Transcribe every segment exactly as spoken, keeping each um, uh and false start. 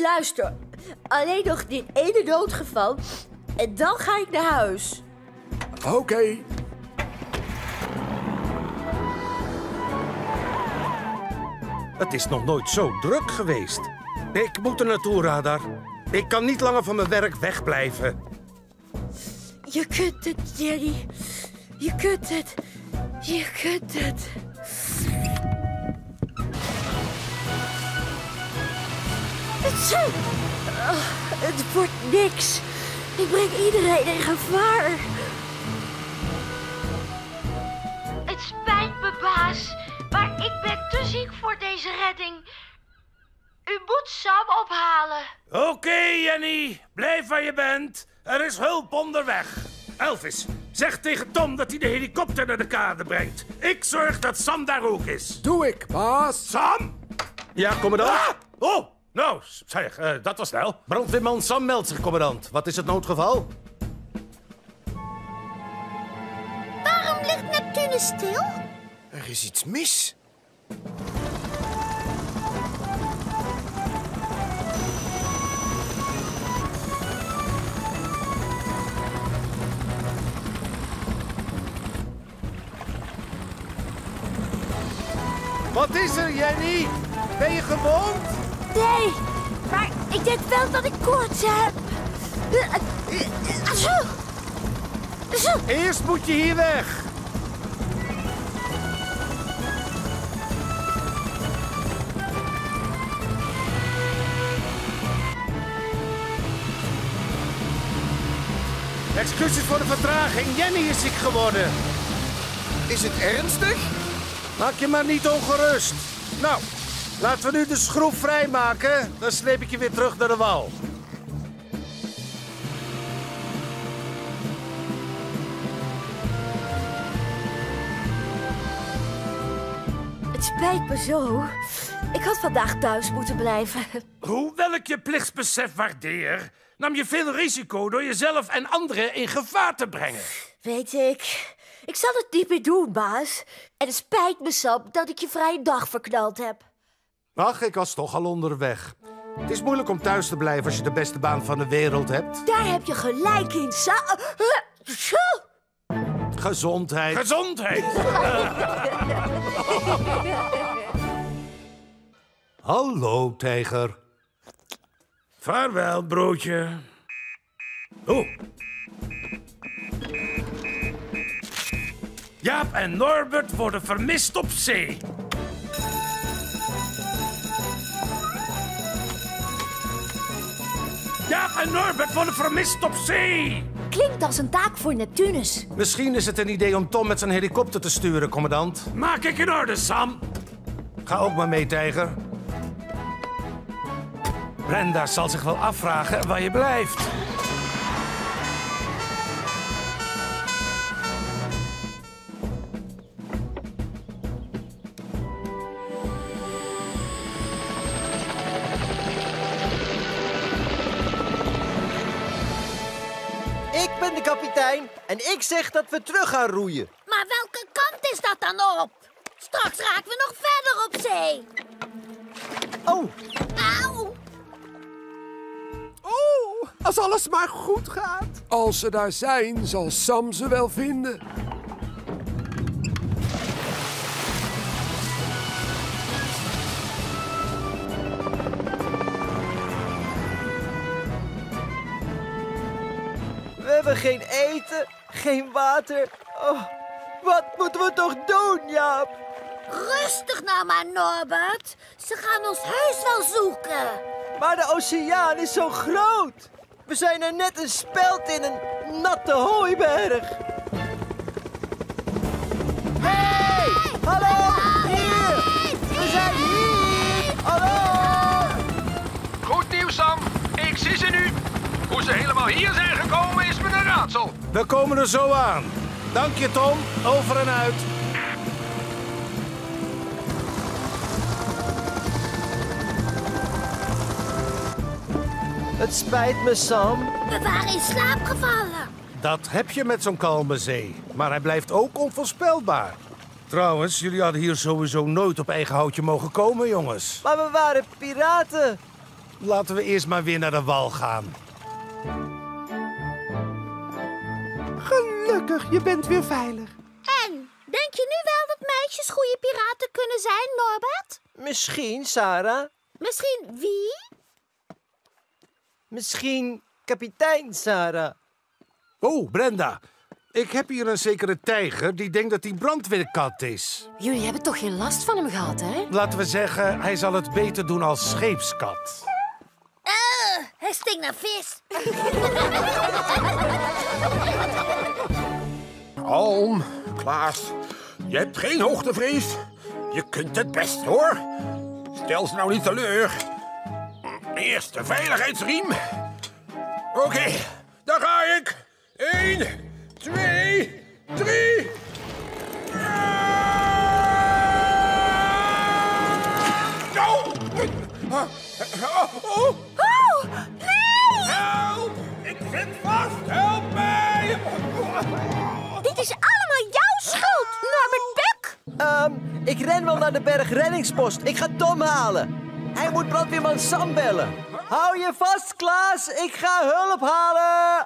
Luister, alleen nog dit ene noodgeval en dan ga ik naar huis. Oké. Okay. Het is nog nooit zo druk geweest. Ik moet er naartoe, Radar. Ik kan niet langer van mijn werk wegblijven. Je kunt het, Jenny. Je kunt het. Je kunt het. Het, oh, het wordt niks. Ik breng iedereen in gevaar. Het spijt me, baas. Maar ik ben te ziek voor deze redding. U moet Sam ophalen. Oké, okay, Jenny. Blijf waar je bent. Er is hulp onderweg. Elvis, zeg tegen Tom dat hij de helikopter naar de kade brengt. Ik zorg dat Sam daar ook is. Doe ik, baas. Sam? Ja, commandant? Ah! Oh, nou, zeg, uh, dat was snel. Brandweerman Sam meldt zich, commandant. Wat is het noodgeval? Waarom ligt Neptunus stil? Er is iets mis. Wat is er, Jenny? Ben je gewond? Nee, maar ik denk wel dat ik koorts heb. Eerst moet je hier weg. Excuses voor de vertraging. Jenny is ziek geworden. Is het ernstig? Maak je maar niet ongerust. Nou, laten we nu de schroef vrijmaken. Dan sleep ik je weer terug naar de wal. Het spijt me zo. Ik had vandaag thuis moeten blijven. Hoewel ik je plichtsbesef waardeer, nam je veel risico door jezelf en anderen in gevaar te brengen. Weet ik. Ik zal het niet meer doen, baas. En het spijt me, Sam, dat ik je vrije dag verknald heb. Ach, ik was toch al onderweg. Het is moeilijk om thuis te blijven als je de beste baan van de wereld hebt. Daar heb je gelijk in, Sam. Gezondheid. Gezondheid! Hallo, tijger. Vaarwel, broodje. Oh. Jaap en Norbert worden vermist op zee. Jaap en Norbert worden vermist op zee. Klinkt als een taak voor Neptunus. Misschien is het een idee om Tom met zijn helikopter te sturen, commandant. Maak ik in orde, Sam. Ga ook maar mee, tijger. Brenda zal zich wel afvragen waar je blijft. Ik ben de kapitein en ik zeg dat we terug gaan roeien. Maar welke kant is dat dan op? Straks raken we nog verder op zee. Oh. Auw. Oh, als alles maar goed gaat. Als ze daar zijn, zal Sam ze wel vinden. We hebben geen eten, geen water. Oh, wat moeten we toch doen, Jaap? Rustig nou maar, Norbert. Ze gaan ons heus wel zoeken. Maar de oceaan is zo groot. We zijn er net een speld in een natte hooiberg. Hey! Hallo! Hier! We zijn hier! Hallo! Goed nieuws, Sam. Ik zie ze nu. Hoe ze helemaal hier zijn gekomen is me een raadsel. We komen er zo aan. Dank je, Tom. Over en uit. Het spijt me, Sam. We waren in slaap gevallen. Dat heb je met zo'n kalme zee. Maar hij blijft ook onvoorspelbaar. Trouwens, jullie hadden hier sowieso nooit op eigen houtje mogen komen, jongens. Maar we waren piraten. laten we eerst maar weer naar de wal gaan. Gelukkig, je bent weer veilig. En, denk je nu wel dat meisjes goede piraten kunnen zijn, Norbert? Misschien, Sarah. Misschien wie? Misschien kapitein Sarah. Oh, Brenda. Ik heb hier een zekere tijger die denkt dat hij brandweerkat is. Jullie hebben toch geen last van hem gehad, hè? Laten we zeggen, hij zal het beter doen als scheepskat. Uh, hij stinkt naar vis. Kalm, Klaas. Je hebt geen hoogtevrees. Je kunt het best, hoor. Stel ze nou niet teleur. Eerst de veiligheidsriem. Oké, okay, daar ga ik. Eén, twee, drie. Oh! Oh! Oh, nee! Help! Ik zit vast! Help mij! Dit is allemaal jouw schuld, Norbert Buck. Um, ik ren wel naar de bergreddingspost. Ik ga Tom halen. Hij moet brandweerman Sam bellen. Hou je vast, Klaas. Ik ga hulp halen.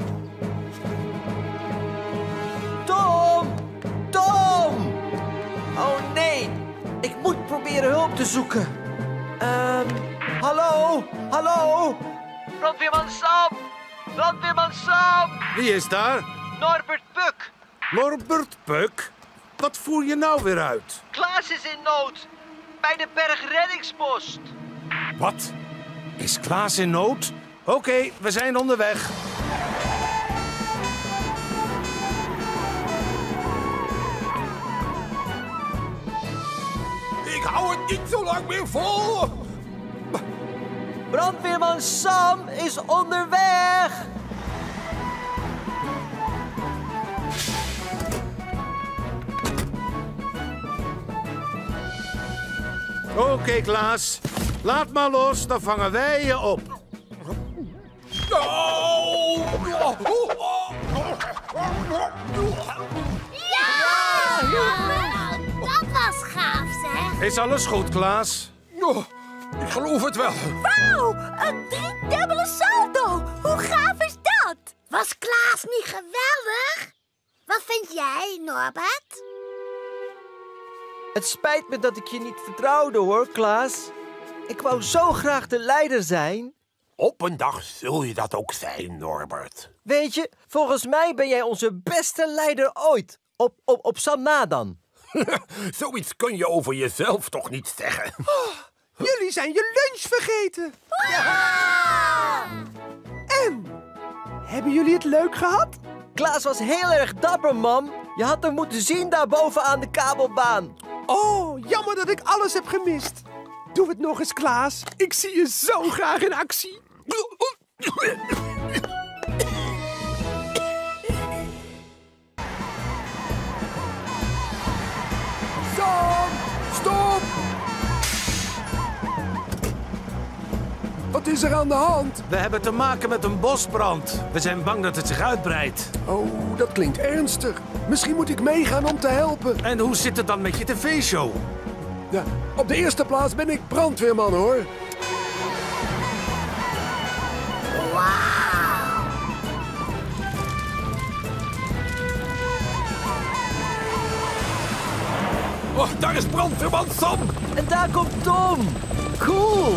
Tom! Tom! Oh nee. Ik moet proberen hulp te zoeken. Ehm, hallo? Hallo? Brandweerman Sam! Brandweerman Sam! Wie is daar? Norbert Buck. Norbert Buck? Wat voer je nou weer uit? Klaas is in nood. Bij de bergreddingspost. Wat? Is Klaas in nood? Oké, okay, we zijn onderweg. Ik hou het niet zo lang meer vol. Brandweerman Sam is onderweg. Oké, okay, Klaas. Laat maar los, dan vangen wij je op. Ja! Nou, dat was gaaf, zeg. Is alles goed, Klaas? Oh, ik geloof het wel. Wauw, een driedubbele salto. Hoe gaaf is dat? Was Klaas niet geweldig? Wat vind jij, Norbert? Het spijt me dat ik je niet vertrouwde, hoor, Klaas. Ik wou zo graag de leider zijn. Op een dag zul je dat ook zijn, Norbert. Weet je, volgens mij ben jij onze beste leider ooit. Op, op, op Sam na dan. Zoiets kun je over jezelf toch niet zeggen? Oh, jullie zijn je lunch vergeten. Ja! En? Hebben jullie het leuk gehad? Klaas was heel erg dapper, mam. Je had hem moeten zien daarboven aan de kabelbaan. Oh, jammer dat ik alles heb gemist. Doe het nog eens, Klaas. Ik zie je zo graag in actie. Sam, stop! Wat is er aan de hand? We hebben te maken met een bosbrand. We zijn bang dat het zich uitbreidt. Oh, dat klinkt ernstig. Misschien moet ik meegaan om te helpen. En hoe zit het dan met je tv-show? Ja, op de eerste plaats ben ik brandweerman, hoor. Wauw! Oh, daar is brandweerman Sam. En daar komt Tom. Cool.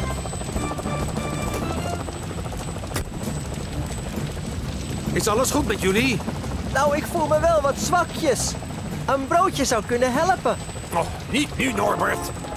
Is alles goed met jullie? Nou, ik voel me wel wat zwakjes. Een broodje zou kunnen helpen. Oh, niet nu, Norbert.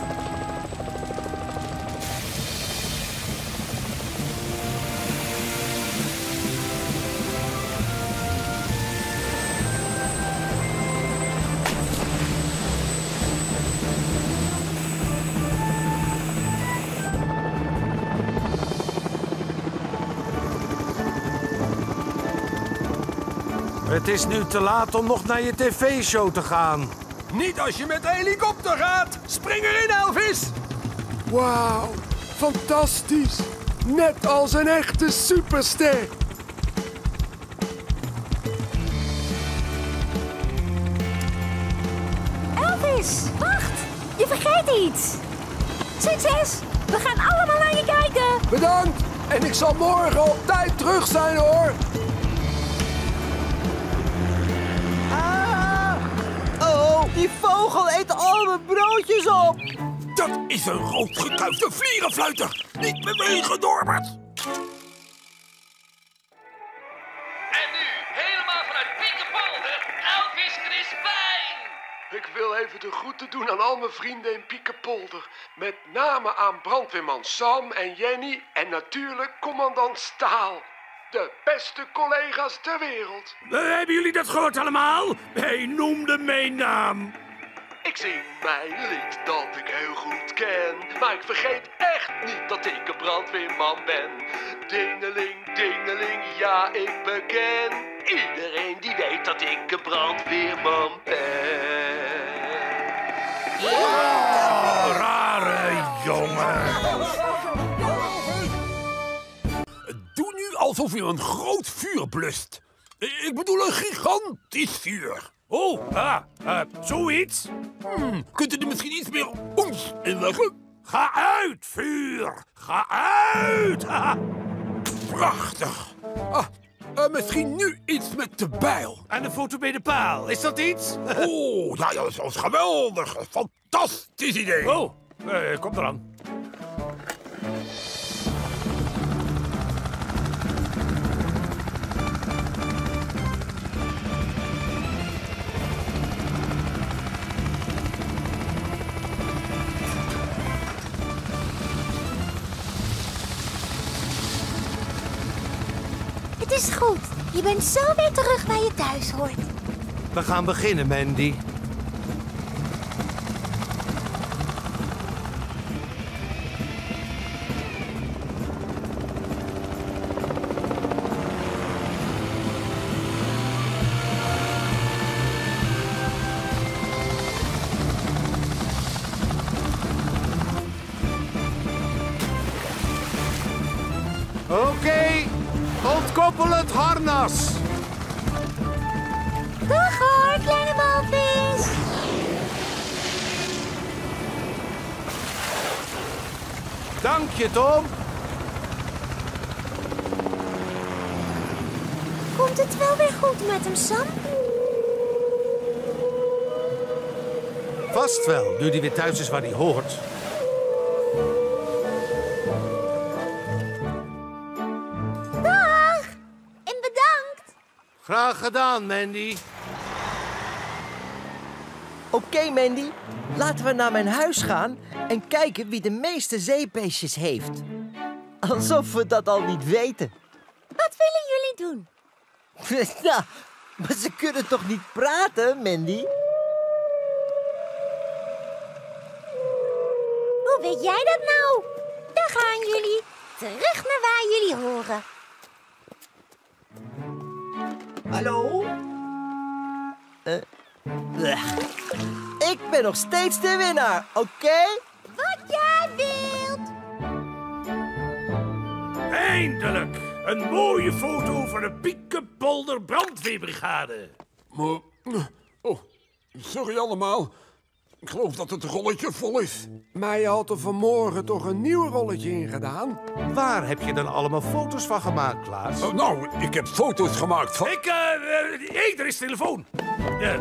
Het is nu te laat om nog naar je tv-show te gaan. Niet als je met de helikopter gaat. Spring erin, Elvis. Wauw, fantastisch. Net als een echte superster. Elvis, wacht. Je vergeet iets. Succes. We gaan allemaal naar je kijken. Bedankt. En ik zal morgen op tijd terug zijn, hoor. Ah! Oh, die vogel eet al mijn broodjes op. Dat is een roodgekuifde vlierenfluiter. Niet bewegen, Norbert. En nu, helemaal vanuit Piekenpolder, Elvis Crispijn. Ik wil even de groeten doen aan al mijn vrienden in Piekenpolder. Met name aan brandweerman Sam en Jenny en natuurlijk commandant Staal. De beste collega's ter wereld. Uh, hebben jullie dat gehoord allemaal? Hij noemde mijn naam. Ik zing mijn lied dat ik heel goed ken. Maar ik vergeet echt niet dat ik een brandweerman ben. Dingeling, dingeling, ja ik beken. Iedereen die weet dat ik een brandweerman ben. Oh, rare jongen. Doe nu alsof je een groot vuur blust. Ik bedoel een gigantisch vuur. Oh, ah, uh, zoiets? Hmm, kunt u er misschien iets meer oens in leggen? Ga uit, vuur! Ga uit! Haha. Prachtig. Ah, uh, misschien nu iets met de bijl. En de foto bij de paal, is dat iets? Oh, ja, ja, dat is geweldig. Fantastisch idee. Oh, uh, kom eraan. Het is goed. Je bent zo weer terug waar je thuis hoort. We gaan beginnen, Mandy. Oké, okay. Ontkoppel het harnas. Dag hoor, kleine walvis. Dank je, Tom. Komt het wel weer goed met hem, Sam? Vast wel, nu hij weer thuis is waar hij hoort. Dag! En bedankt. Graag gedaan, Mandy. Oké, okay, Mandy. Laten we naar mijn huis gaan en kijken wie de meeste zeebeestjes heeft. Alsof we dat al niet weten. Wat willen jullie doen? Nou, maar ze kunnen toch niet praten, Mandy? Hoe weet jij dat nou? Daar gaan jullie. Terug naar waar jullie horen. Hallo? Uh, ik ben nog steeds de winnaar, oké? Okay? Wat jij wilt. Eindelijk! Een mooie foto van de Piekenpolder brandweerbrigade. Maar, oh, sorry allemaal. Ik geloof dat het rolletje vol is. Maar je had er vanmorgen toch een nieuw rolletje in gedaan? Waar heb je dan allemaal foto's van gemaakt, Klaas? Oh, nou, ik heb foto's gemaakt van... Ik, eh, uh, hey, er is telefoon. Ja.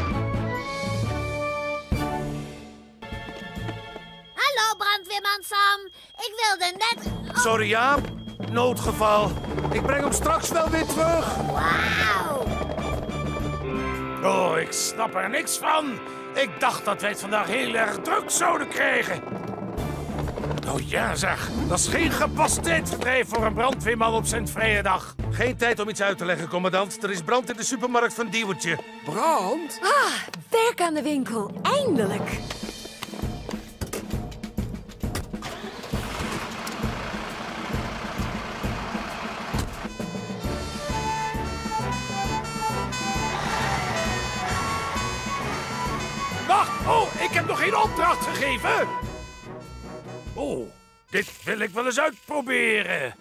Hallo, brandweerman Sam. Ik wilde net... Oh. Sorry, Jaap. Noodgeval. Ik breng hem straks wel weer terug. Wauw. Oh, ik snap er niks van. Ik dacht dat wij het vandaag heel erg druk zouden krijgen. Oh ja zeg, dat is geen gepast tijdverdrijf voor een brandweerman op zijn vrije dag. Geen tijd om iets uit te leggen, commandant. Er is brand in de supermarkt van Diewertje. Brand? Ah, werk aan de winkel. Eindelijk. Wacht, oh, ik heb nog geen opdracht gegeven. Oh, dit wil ik wel eens uitproberen.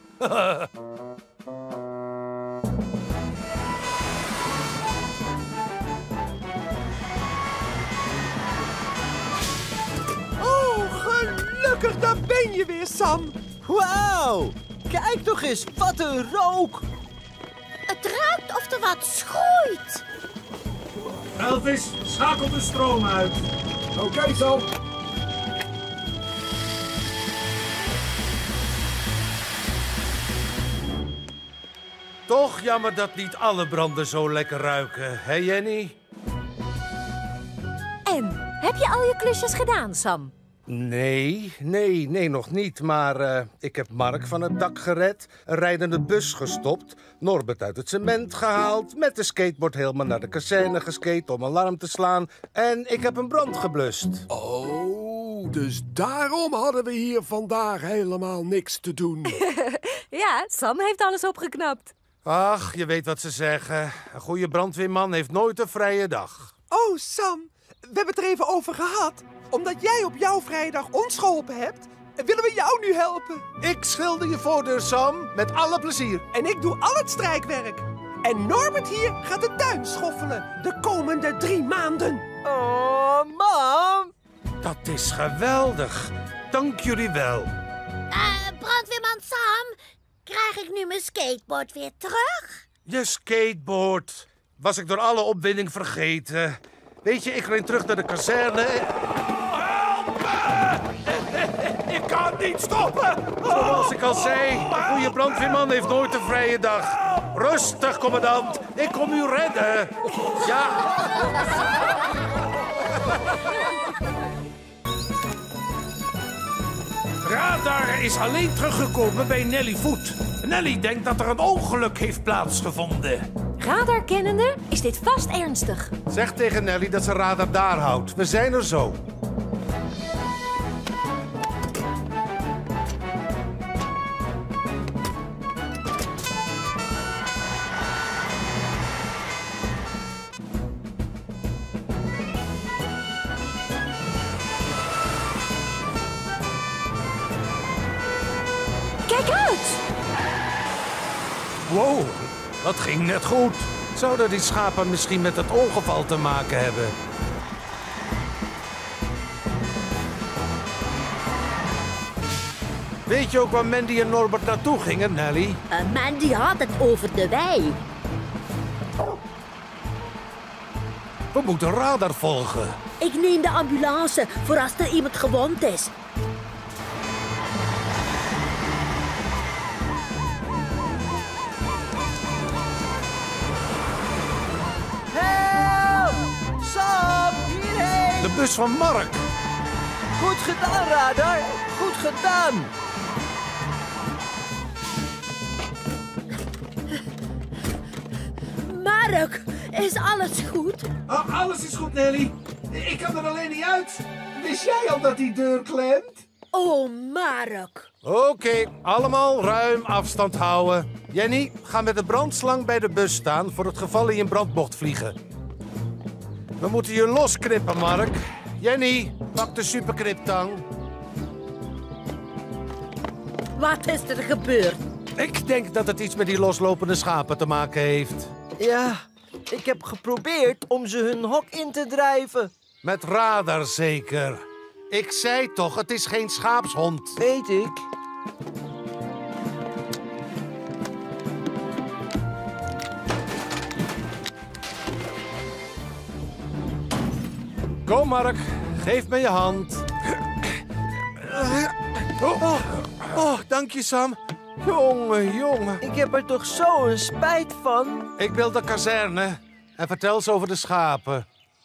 Oh, gelukkig, daar ben je weer, Sam. Wauw! Kijk toch eens, wat een rook! Het ruikt of er wat schroeit. Elvis, schakel de stroom uit. Oké, okay, Sam. Toch jammer dat niet alle branden zo lekker ruiken, hè Jenny? En, heb je al je klusjes gedaan, Sam? Nee, nee, nee, nog niet. Maar uh, ik heb Mark van het dak gered, een rijdende bus gestopt, Norbert uit het cement gehaald, met de skateboard helemaal naar de kazerne geskate om alarm te slaan. En ik heb een brand geblust. Oh, dus daarom hadden we hier vandaag helemaal niks te doen. Ja, Sam heeft alles opgeknapt. Ach, je weet wat ze zeggen. Een goede brandweerman heeft nooit een vrije dag. Oh, Sam, we hebben het er even over gehad. Omdat jij op jouw vrijdag ons geholpen hebt, willen we jou nu helpen. Ik schilder je voordeur, Sam, met alle plezier. En ik doe al het strijkwerk. En Norbert hier gaat de tuin schoffelen de komende drie maanden. Oh, mam! Dat is geweldig. Dank jullie wel. Uh, brandweerman Sam, krijg ik nu mijn skateboard weer terug? Je skateboard. Was ik door alle opwinding vergeten. Weet je, ik ren terug naar de kazerne. Help me! Ik kan niet stoppen! Zoals ik al zei, een goede brandweerman heeft nooit een vrije dag. Rustig, commandant. Ik kom u redden. Ja. Radar is alleen teruggekomen bij Nelly Voet. Nelly denkt dat er een ongeluk heeft plaatsgevonden. Radar kennende is dit vast ernstig. Zeg tegen Nelly dat ze radar daar houdt. We zijn er zo. Kijk uit! Wow, dat ging net goed. Zouden die schapen misschien met het ongeval te maken hebben? Weet je ook waar Mandy en Norbert naartoe gingen, Nelly? Uh, Mandy had het over de wei. We moeten radar volgen. Ik neem de ambulance voor als er iemand gewond is. Help! Sam, hierheen! De bus van Mark. Goed gedaan, Radar. Goed gedaan. Mark, is alles goed? Oh, alles is goed, Nelly. Ik kan er alleen niet uit. Wist jij al dat die deur klemt? Oh, Mark. Oké, okay, allemaal ruim afstand houden. Jenny, ga met de brandslang bij de bus staan voor het geval je in brand mocht vliegen. We moeten je losknippen, Mark. Jenny, pak de superkniptang. Wat is er gebeurd? Ik denk dat het iets met die loslopende schapen te maken heeft. Ja, ik heb geprobeerd om ze hun hok in te drijven. Met radar zeker. Ik zei toch, het is geen schaapshond. Weet ik. Kom, Mark. Geef me je hand. Oh, oh, oh, dank je, Sam. Jongen, jongen. Ik heb er toch zo een spijt van. Ik wil de kazerne. En vertel eens over de schapen.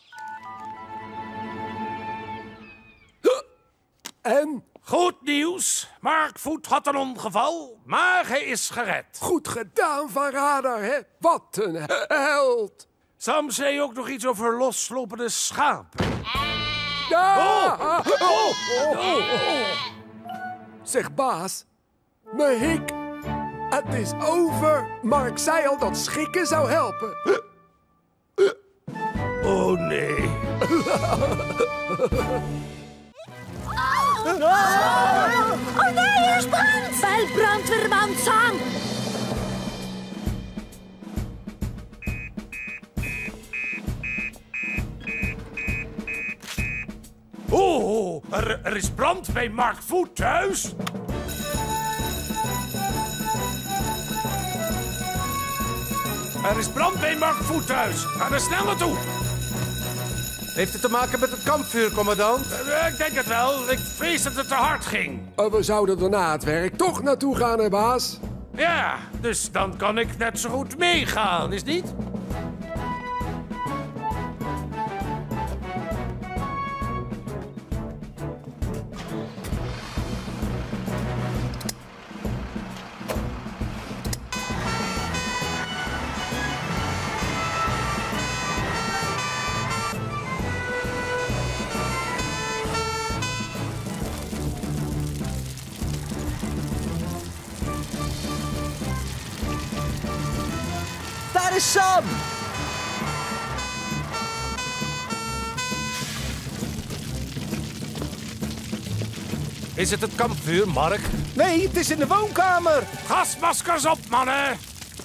En? Goed nieuws. Mark Voet had een ongeval, maar hij is gered. Goed gedaan van Radar, hè? Wat een held. Sam zei ook nog iets over loslopende schapen. Ja! Oh. Oh. Oh. Oh. Oh. Zeg, baas. Mijn hik. Het is over. Mark zei al dat schikken zou helpen. Oh, nee. Oh, oh nee, er is brand! Bel brandweerman Sam! Oh, er, er is brand bij Mark Voet thuis. Er is brand bij Mark Voethuis. Ga er snel naartoe. Heeft het te maken met het kampvuur, commandant? Uh, ik denk het wel. Ik vrees dat het te hard ging. Uh, we zouden er na het werk toch naartoe gaan, hè, baas? Ja, dus dan kan ik net zo goed meegaan, is niet? Daar is Sam! Is het het kampvuur, Mark? Nee, het is in de woonkamer. Gasmaskers op, mannen!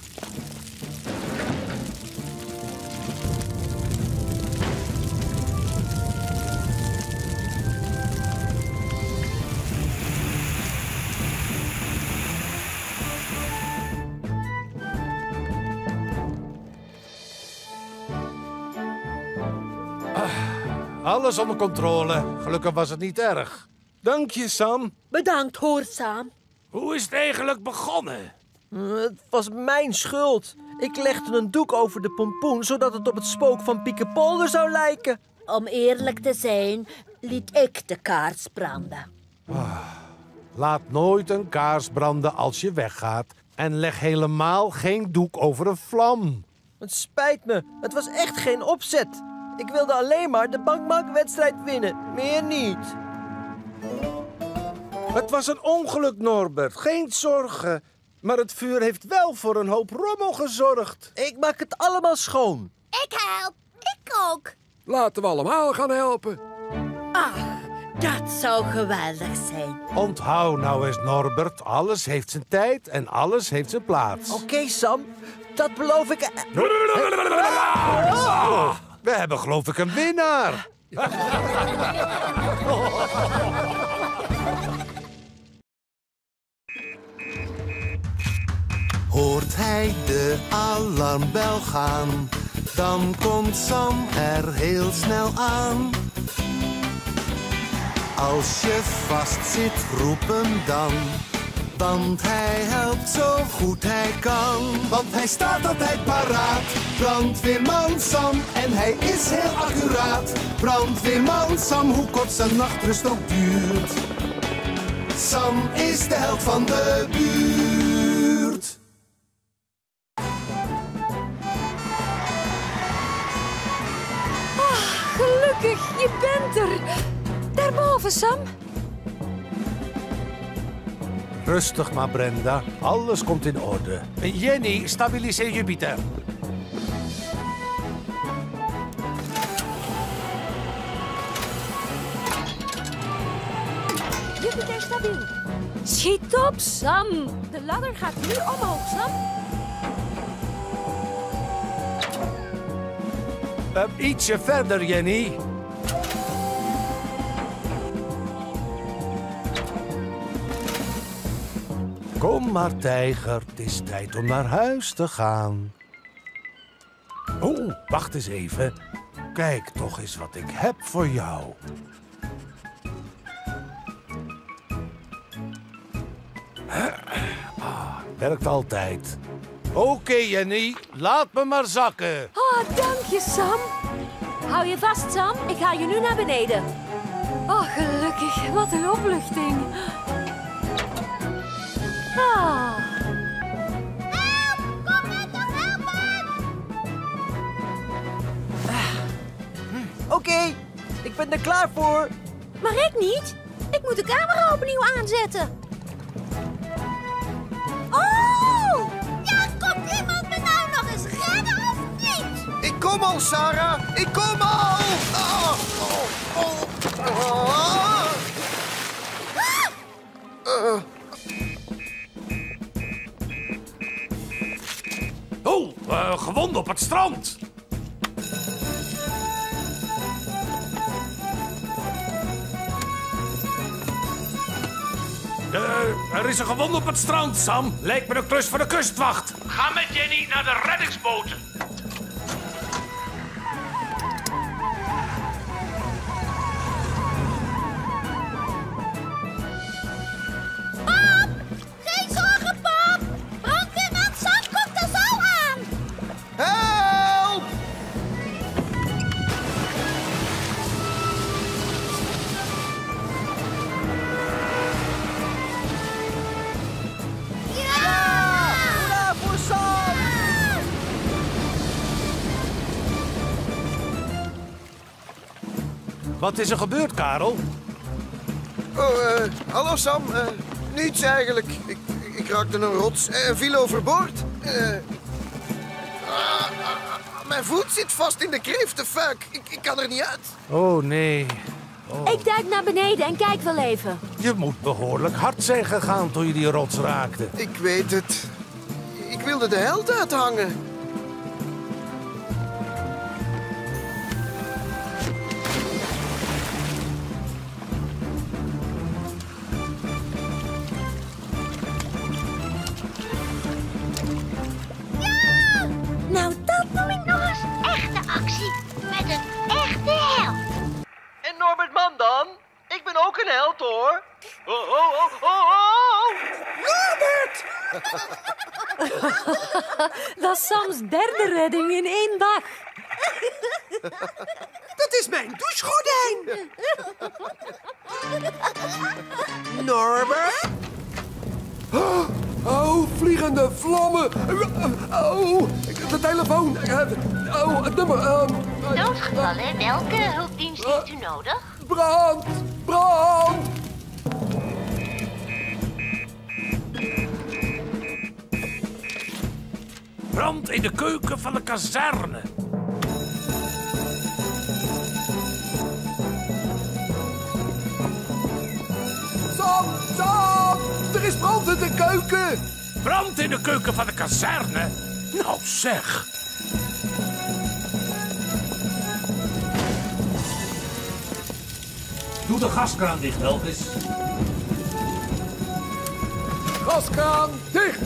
Alles onder controle. Gelukkig was het niet erg. Dank je, Sam. Bedankt, hoor, Sam. Hoe is het eigenlijk begonnen? Het was mijn schuld. Ik legde een doek over de pompoen, zodat het op het spook van Piekenpolder zou lijken. Om eerlijk te zijn, liet ik de kaars branden. Ah, laat nooit een kaars branden als je weggaat. En leg helemaal geen doek over een vlam. Het spijt me. Het was echt geen opzet. Ik wilde alleen maar de bankmakwedstrijd winnen. Meer niet. Het was een ongeluk, Norbert. Geen zorgen. Maar het vuur heeft wel voor een hoop rommel gezorgd. Ik maak het allemaal schoon. Ik help. Ik ook. Laten we allemaal gaan helpen. Ach, dat zou geweldig zijn. Onthoud nou eens, Norbert. Alles heeft zijn tijd en alles heeft zijn plaats. Oké, okay, Sam. Dat beloof ik. Oh, we hebben geloof ik een winnaar. Hoort hij de alarmbel gaan, dan komt Sam er heel snel aan. Als je vastzit, roep hem dan, want hij helpt zo goed hij kan. Want hij staat altijd paraat, brandweerman Sam, en hij is heel accuraat. Brandweerman Sam, hoe kort zijn nachtrust ook duurt. Sam is de held van de buurt. Gelukkig, je bent er. Daarboven, Sam. Rustig maar, Brenda. Alles komt in orde. Jenny, stabiliseer Jupiter. Jupiter stabiel. Schiet op, Sam. De ladder gaat nu omhoog, Sam. Uh, ietsje verder, Jenny. Kom maar, tijger. Het is tijd om naar huis te gaan. Oh, wacht eens even. Kijk toch eens wat ik heb voor jou. Ah, werkt altijd. Oké, okay, Jenny. Laat me maar zakken. Oh, dank je, Sam. Hou je vast, Sam. Ik ga je nu naar beneden. Oh, gelukkig. Wat een opluchting. Ah. Help! Kom net toch helpen! Oké, okay, ik ben er klaar voor. Maar ik niet. Ik moet de camera opnieuw aanzetten. Oh! Ja, komt iemand me nou nog eens redden of niet? Ik kom al, Sarah. Ik kom al. Oh, oh, oh. Oh. Ah! Uh. Oh, uh, gewond op het strand. Uh, Er is een gewond op het strand, Sam. Lijkt me een klus voor de kustwacht. Ga met Jenny naar de reddingsboten. Pap! Geen zorgen, pap! Brandweerman Sam komt er zo aan! Help! Hoera voor Sam! Wat is er gebeurd, Karel? Oh, eh, hallo Sam. Eh, niets eigenlijk. Ik, ik raakte een rots en viel overboord. Eh, ah, ah, mijn voet zit vast in de kreeftenfuik. Ik, ik kan er niet uit. Oh, nee. Oh. Ik duik naar beneden en kijk wel even. Je moet behoorlijk hard zijn gegaan toen je die rots raakte. Ik weet het. Ik wilde de held uithangen. Nou, dat noem ik nog eens echte actie. Met een echte held. En Norbert Man dan? Ik ben ook een held, hoor. Oh, oh, oh, oh, oh. Norbert! Dat is Sams derde redding in één dag. Dat is mijn douchegordijn. Norbert? Oh, vliegende vlammen. Oh, de telefoon. Oh, het nummer. Um, Noodgevallen, welke hulpdienst heeft u nodig? Brand! Brand! Brand in de keuken van de kazerne. Sam! Sam! Er is brand in de keuken! Brand in de keuken van de kazerne? Nou zeg. Doe de gaskraan dicht, Elvis. Gaskraan dicht!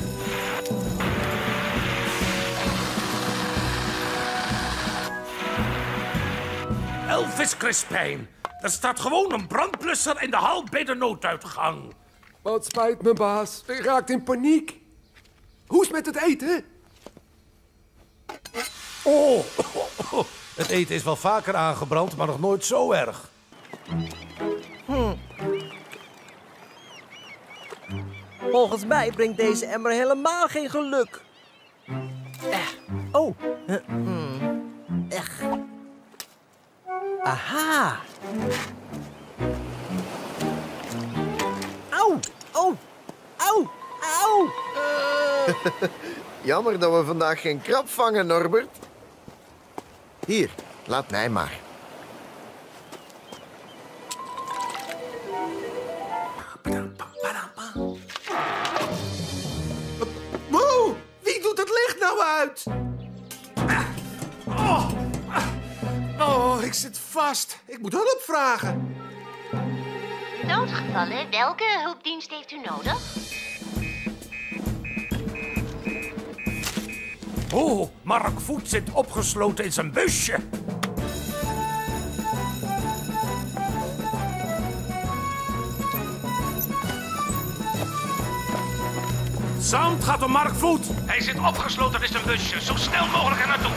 Elvis Crispijn. Er staat gewoon een brandblusser in de hal bij de nooduitgang. Wat spijt me, baas. Ik raakt in paniek. Hoe is het met het eten? Oh, het eten is wel vaker aangebrand, maar nog nooit zo erg. Hm. Volgens mij brengt deze emmer helemaal geen geluk. Eh. Oh. Uh, hmm. Echt. Aha. Auw. Oh. Auw. Auw. Uh. Jammer dat we vandaag geen krab vangen, Norbert. Hier, laat mij maar. Wow, wie doet het licht nou uit? Oh, oh, ik zit vast. Ik moet hulp vragen. Noodgevallen, welke hulpdienst heeft u nodig? Oh, Mark Voet zit opgesloten in zijn busje. Sam, het gaat om Mark Voet. Hij zit opgesloten in zijn busje. Zo snel mogelijk er naartoe.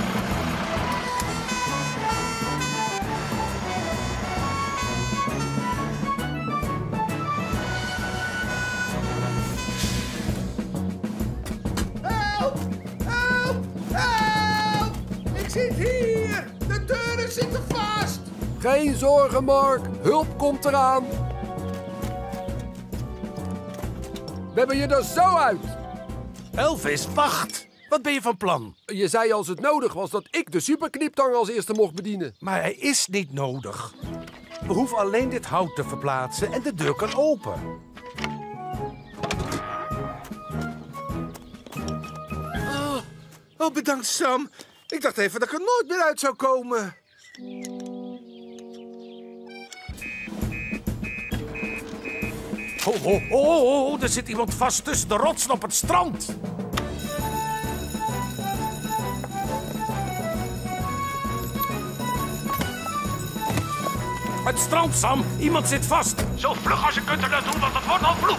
Help! Help! Help! Ik zit hier! De deuren zitten vast! Geen zorgen, Mark. Hulp komt eraan. We hebben je er zo uit. Elvis, wacht. Wat ben je van plan? Je zei als het nodig was dat ik de superkniptang als eerste mocht bedienen. Maar hij is niet nodig. We hoeven alleen dit hout te verplaatsen en de deur kan open. Oh, oh, bedankt, Sam. Ik dacht even dat ik er nooit meer uit zou komen. Oh, oh, oh, oh, er zit iemand vast tussen de rotsen op het strand. Het strand, Sam. Iemand zit vast. Zo vlug als je kunt er naartoe, want het wordt al bloed.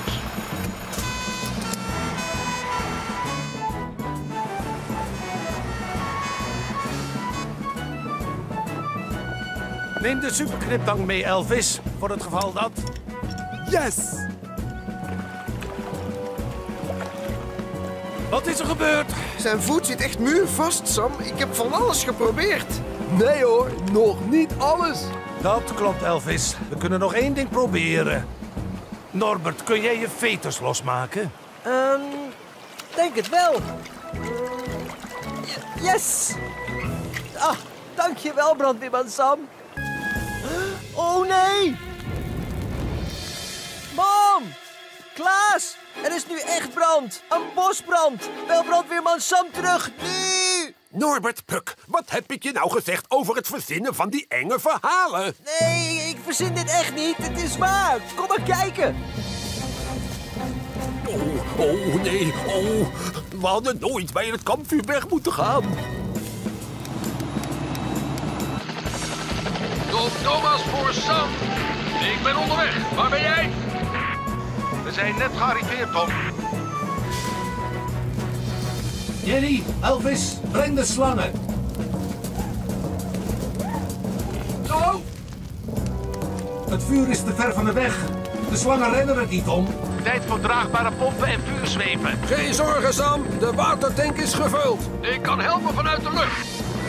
Neem de superkniptang mee, Elvis. Voor het geval dat... Yes! Wat is er gebeurd? Zijn voet zit echt muurvast, Sam. Ik heb van alles geprobeerd. Nee hoor, nog niet alles. Dat klopt, Elvis. We kunnen nog één ding proberen. Norbert, kun jij je veters losmaken? Ehm, denk het wel. Yes! Ah, dankjewel, brandweerman Sam. Oh nee! Mam! Klaas! Er is nu echt brand. Een bosbrand. Bel brandweerman Sam terug, nu! Norbert Puk, wat heb ik je nou gezegd over het verzinnen van die enge verhalen? Nee, ik verzin dit echt niet. Het is waar. Kom maar kijken. Oh, oh nee, oh. We hadden nooit bij het kampvuur weg moeten gaan. Tom Thomas voor Sam. Ik ben onderweg. Waar ben jij? We zijn net gearriveerd, Tom. Jenny, Elvis, breng de slangen. Oh! Het vuur is te ver van de weg. De slangen rennen het niet om. Tijd voor draagbare pompen en vuurzwepen. Geen zorgen, Sam. De watertank is gevuld. Ik kan helpen vanuit de lucht.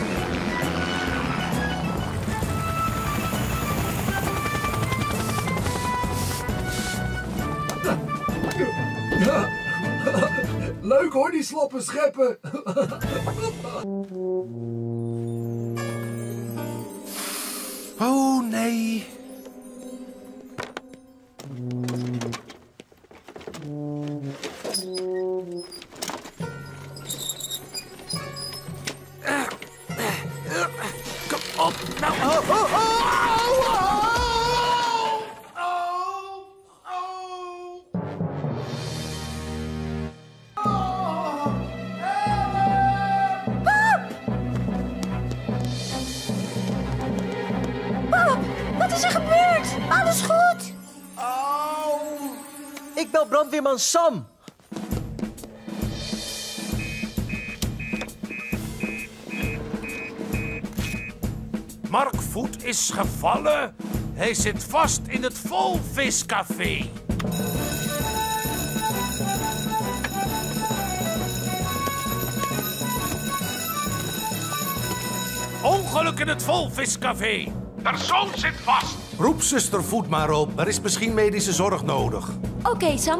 Ja. Leuk hoor, die sloppen scheppen. Oh nee. Kom op, nou. Oh, oh, oh, oh, oh. Wat is er gebeurd? Alles goed? Ik bel brandweerman Sam. Mark Voet is gevallen. Hij zit vast in het Volviscafé. Ongeluk in het Volviscafé. Persoon zit vast. Roep zuster Voet maar op. Er is misschien medische zorg nodig. Oké, okay, Sam.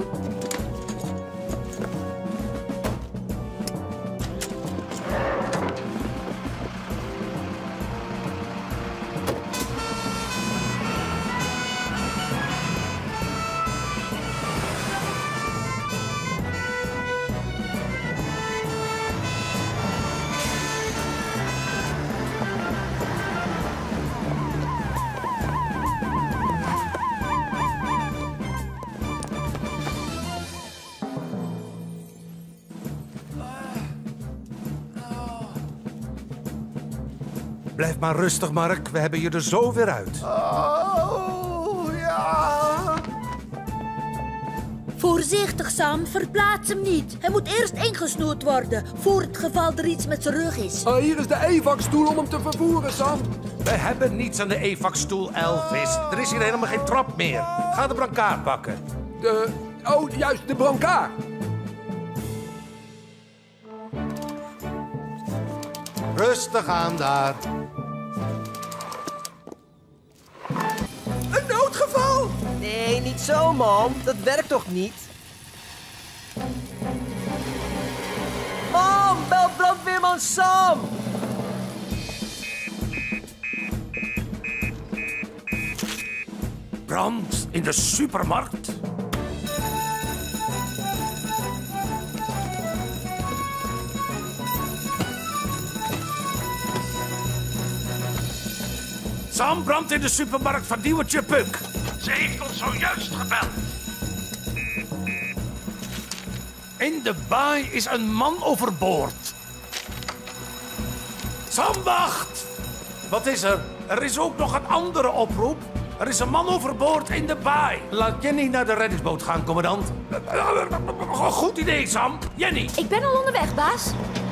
Blijf maar rustig, Mark. We hebben je er zo weer uit. Oh, ja. Voorzichtig, Sam. Verplaats hem niet. Hij moet eerst ingesnoerd worden, voor het geval er iets met zijn rug is. Ah, hier is de E V A C-stoel om hem te vervoeren, Sam. We hebben niets aan de E V A C-stoel, Elvis. Er is hier helemaal geen trap meer. Ga de brancard pakken. De... Oh, juist, de brancard. Rustig aan daar. Een noodgeval! Nee, niet zo, man. Dat werkt toch niet? Mam, bel brandweerman Sam! Brand in de supermarkt? Sam, brand in de supermarkt van Diewertje Puk. Ze heeft ons zojuist gebeld. In de baai is een man overboord. Sam, wacht! Wat is er? Er is ook nog een andere oproep. Er is een man overboord in de baai. Laat Jenny naar de reddingsboot gaan, commandant. Goed idee, Sam. Jenny. Ik ben al onderweg, baas.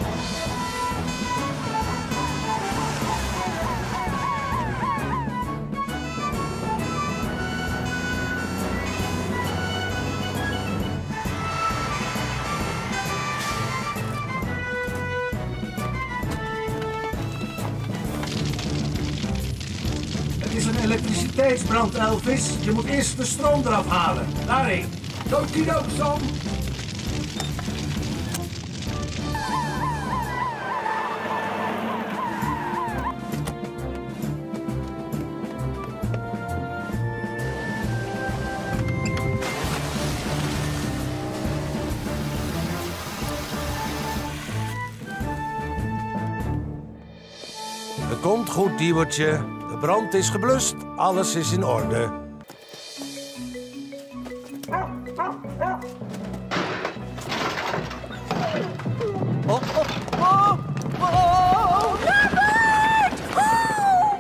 Het is een elektriciteitsbrand, Elvis. Je moet eerst de stroom eraf halen. Daarheen. Dokidok, Sam. Het komt goed, Diewertje. De brand is geblust. Alles is in orde. Oh, oh, oh, oh. Robert! Oh!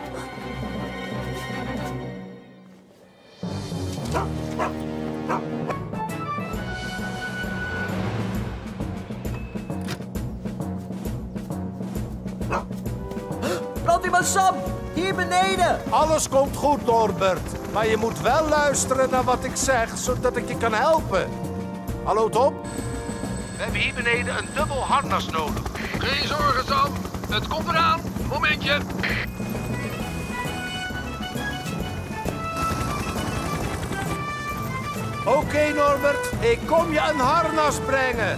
Brandweerman Sam, hier beneden. Alles komt goed, Norbert. Maar je moet wel luisteren naar wat ik zeg, zodat ik je kan helpen. Hallo, Tom? We hebben hier beneden een dubbel harnas nodig. Geen zorgen, Sam. Het komt eraan. Momentje. Oké, okay, Norbert. Ik kom je een harnas brengen.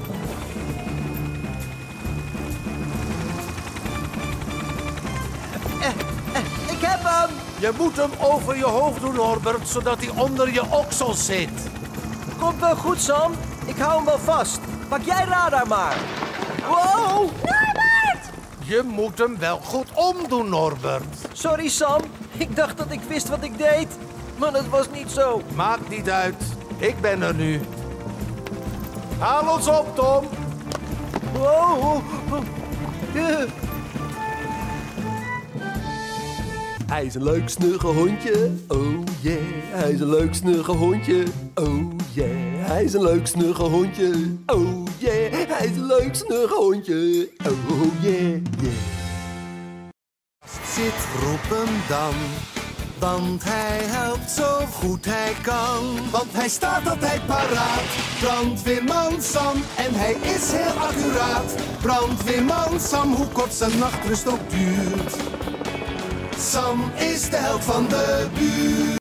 Ik heb hem. Je moet hem over je hoofd doen, Norbert, zodat hij onder je oksel zit. Komt wel goed, Sam. Ik hou hem wel vast. Pak jij radar maar. Wow! Norbert! Je moet hem wel goed omdoen, Norbert. Sorry, Sam. Ik dacht dat ik wist wat ik deed. Maar dat was niet zo. Maakt niet uit. Ik ben er nu. Haal ons op, Tom. Wow. Uh. Hij is een leuk snugge hondje, oh yeah. Hij is een leuk snugge hondje, oh yeah. Hij is een leuk snugge hondje, oh yeah. Hij is een leuk snugge hondje, oh yeah, yeah. Zit, roep hem dan, want hij helpt zo goed hij kan. Want hij staat altijd paraat, brandweerman Sam, en hij is heel accuraat. Brandweerman Sam, hoe kort zijn nachtrust ook duurt. Sam is de held van de buurt.